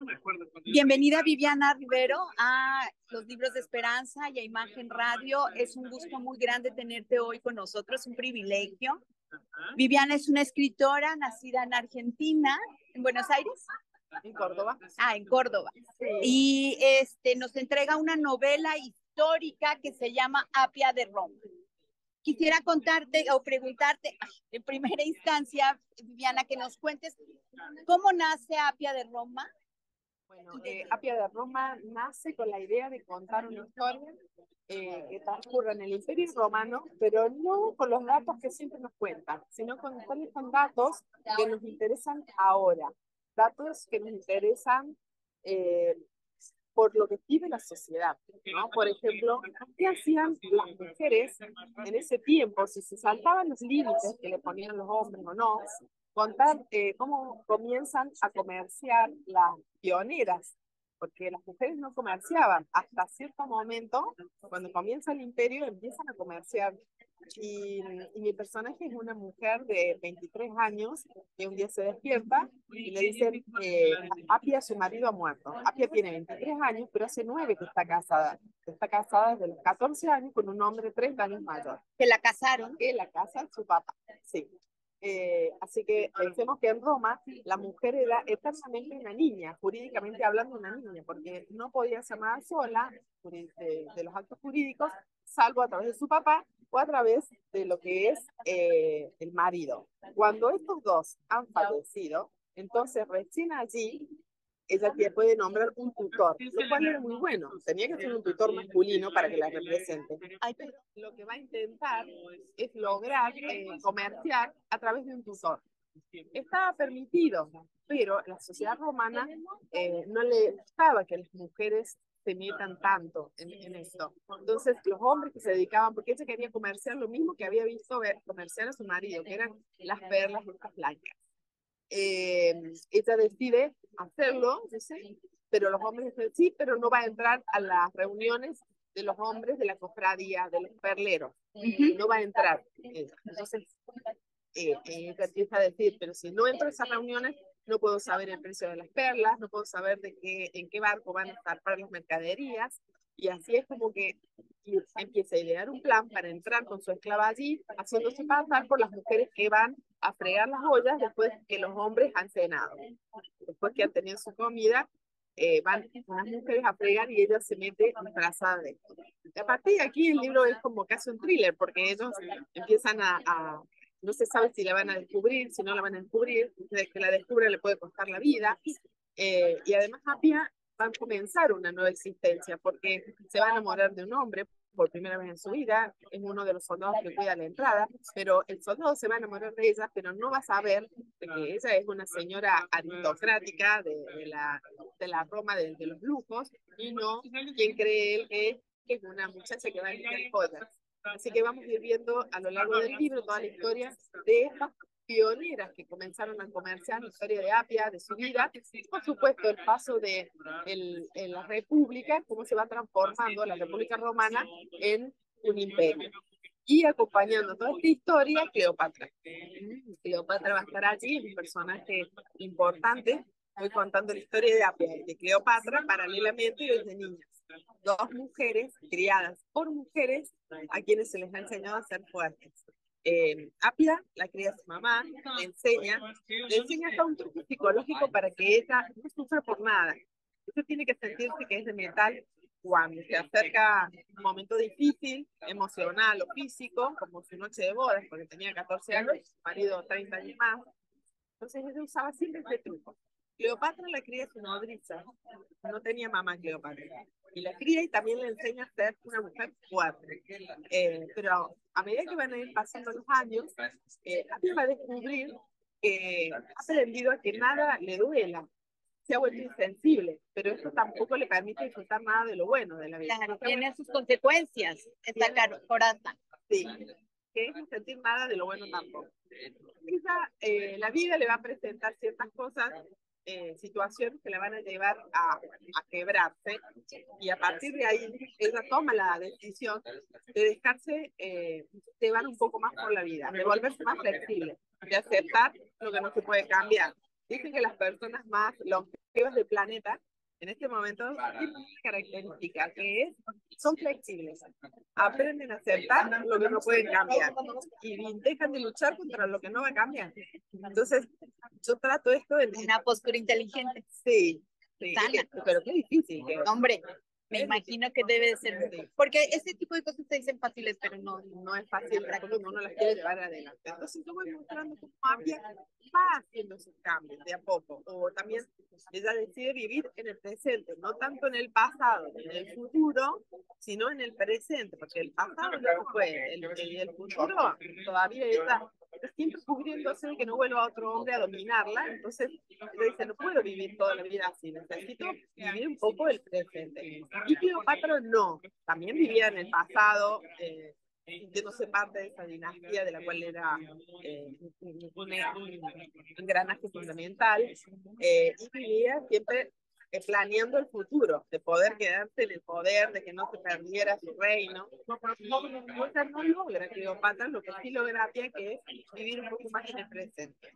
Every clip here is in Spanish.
Bienvenida Viviana Rivero a Los Libros de Esperanza y a Imagen Radio. Es un gusto muy grande tenerte hoy con nosotros, un privilegio. Viviana es una escritora nacida en Argentina, en Buenos Aires. En Córdoba. En Córdoba. Sí. Y nos entrega una novela histórica que se llama Apia de Roma. Quisiera contarte o preguntarte en primera instancia, Viviana, que nos cuentes cómo nace Apia de Roma. Bueno, Apia de Roma nace con la idea de contar una historia que transcurra en el Imperio Romano, pero no con los datos que siempre nos cuentan, sino con datos que nos interesan ahora, datos que nos interesan por lo que vive la sociedad, ¿no? Por ejemplo, ¿qué hacían las mujeres en ese tiempo? Si se saltaban los límites que le ponían los hombres o no, contar cómo comienzan a comerciar las pioneras, porque las mujeres no comerciaban hasta cierto momento. Cuando comienza el imperio empiezan a comerciar, y mi personaje es una mujer de 23 años que un día se despierta y le dicen, Apia, su marido ha muerto. Apia tiene 23 años, pero hace 9 que está casada. Está casada desde los 14 años con un hombre 30 años mayor. ¿Que la casaron? Que la casa su papá, sí. Así que pensemos que en Roma la mujer era eternamente una niña, jurídicamente hablando una niña, porque no podía hacer nada sola de los actos jurídicos, salvo a través de su papá o a través de lo que es el marido. Cuando estos dos han fallecido, entonces recién allí ella puede nombrar un tutor, lo cual era muy bueno. Tenía que ser un tutor masculino para que la represente. Pero lo que va a intentar es lograr comerciar a través de un tutor. Estaba permitido, pero la sociedad romana no le gustaba que las mujeres se metan tanto en esto. Entonces, los hombres que se dedicaban, porque ella quería comerciar lo mismo que había visto comerciar a su marido, que eran las perlas y estas blancas. Ella decide hacerlo, dice, pero los hombres dicen sí, pero no va a entrar a las reuniones de los hombres de la cofradía, de los perleros. No va a entrar. Entonces, ella empieza a decir, pero si no entro a esas reuniones, no puedo saber el precio de las perlas, no puedo saber en qué barco van a estar para las mercaderías. Y así es como que empieza a idear un plan para entrar con su esclava allí, haciéndose pasar por las mujeres que van a fregar las ollas después que los hombres han cenado. Después que han tenido su comida, van unas mujeres a fregar y ella se mete disfrazada de esto. Y a partir de aquí el libro es como casi un thriller, porque ellos empiezan no se sabe si la van a descubrir, si no la van a descubrir, desde que la descubre le puede costar la vida, y además Apia va a comenzar una nueva existencia, porque se va a enamorar de un hombre por primera vez en su vida, es uno de los soldados que cuida la entrada, pero el soldado se va a enamorar de ella, pero no va a saber de que ella es una señora aristocrática de la Roma de los lujos, y no quien cree él que es una muchacha que va a vender joyas. Así que vamos a ir viendo a lo largo del libro toda la historia de estas pioneras que comenzaron a comerciar, la historia de Apia, de su vida, y por supuesto el paso de la República, cómo se va transformando la República Romana en un imperio. Y acompañando toda esta historia, Cleopatra. Cleopatra va a estar allí, es un personaje importante. Voy contando la historia de Apia y de Cleopatra paralelamente desde niñas. Dos mujeres criadas por mujeres a quienes se les ha enseñado a ser fuertes. Apia la cría su mamá, le enseña hasta un truco psicológico para que ella no sufra por nada. Ella tiene que sentirse que es de metal cuando se acerca un momento difícil, emocional o físico, como su noche de bodas, porque tenía 14 años, su marido 30 años más. Entonces ella usaba siempre este truco. Cleopatra la cría su nodriza, no tenía mamá Cleopatra, y la cría y también le enseña a ser una mujer fuerte. Pero a medida que van a ir pasando los años, Apia va a descubrir que ha aprendido a que nada le duela, se ha vuelto insensible, pero eso tampoco le permite disfrutar nada de lo bueno de la vida. Claro, tiene sus consecuencias, esta coraza. Sí, que es no sentir nada de lo bueno tampoco. Quizá la vida le va a presentar ciertas cosas, situaciones que la van a llevar a quebrarse, y a partir de ahí ella toma la decisión de dejarse llevar un poco más por la vida, de volverse más flexible, de aceptar lo que no se puede cambiar. Dicen que las personas más longevas del planeta en este momento tienen una característica que es, son flexibles, aprenden a aceptar lo que no pueden cambiar y dejan de luchar contra lo que no va a cambiar. Entonces, yo trato esto en... Una postura inteligente. Sí, sí, pero qué difícil. Hombre, me imagino que debe de ser, porque este tipo de cosas se dicen fáciles, pero no es fácil cuando uno las quiere llevar adelante. Entonces yo voy mostrando cómo Apia va haciendo esos cambios de a poco, o también ella decide vivir en el presente, no tanto en el pasado, en el futuro, sino en el presente, porque el pasado no fue, el futuro todavía está siempre cubriéndose de que no vuelva otro hombre a dominarla. Entonces ella dice, no puedo vivir toda la vida así, necesito vivir un poco el presente. Y Cleopatra no, también vivía en el pasado, sintiéndose parte de esa dinastía de la cual era un engranaje fundamental, y vivía siempre planeando el futuro, de poder quedarse en el poder, de que no se perdiera su reino. No logra Cleopatra lo que sí logra Apia, que es vivir un poco más en el presente.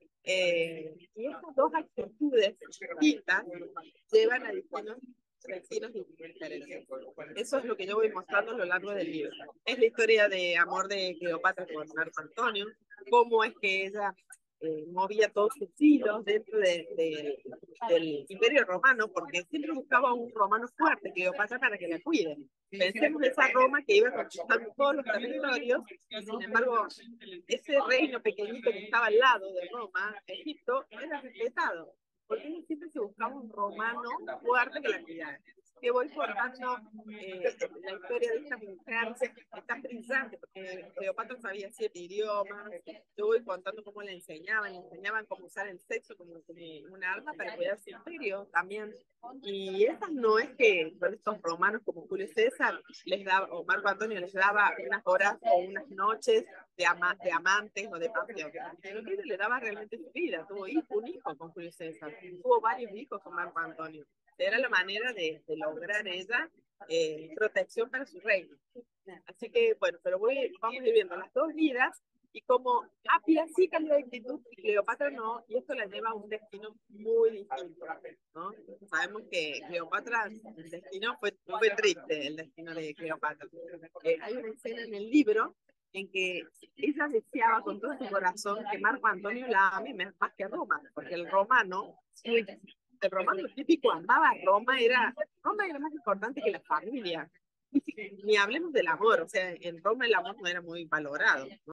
Y estas dos actitudes distintas llevan a destinos diferentes. Eso es lo que yo voy mostrando a lo largo del libro. Es la historia de amor de Cleopatra con Marco Antonio, cómo es que ella movía todos sus hilos dentro del Imperio Romano, porque siempre buscaba un romano fuerte, Cleopatra, para que la cuide. Pensemos en esa Roma que iba conquistando todos los territorios, y sin embargo, ese reino pequeñito que estaba al lado de Roma, Egipto, era respetado, porque ella siempre se buscaba un romano fuerte que la cuidara. Que voy contando la historia de esta mujer, es tan brillante, porque Cleopatra sabía 7 idiomas. Yo voy contando cómo le enseñaban cómo usar el sexo como un arma para cuidar su imperio también. Y esas no es que con estos romanos como Julio César les daba, o Marco Antonio les daba unas horas o unas noches de amantes o de pasión. Pero que le daba realmente su vida. Tuvo un hijo con Julio César, tuvo varios hijos con Marco Antonio. Era la manera de lograr ella protección para su reino. Así que, bueno, pero vamos viviendo las dos vidas y como Apia sí cambió de actitud y Cleopatra no, y esto la lleva a un destino muy distinto, ¿no? Sabemos que Cleopatra, el destino fue triste, el destino de Cleopatra. Hay una escena en el libro en que ella deseaba con todo su corazón que Marco Antonio la ame más que Roma, porque el romano típico amaba a Roma era más importante que la familia. Ni hablemos del amor, o sea, en Roma el amor no era muy valorado, ¿no?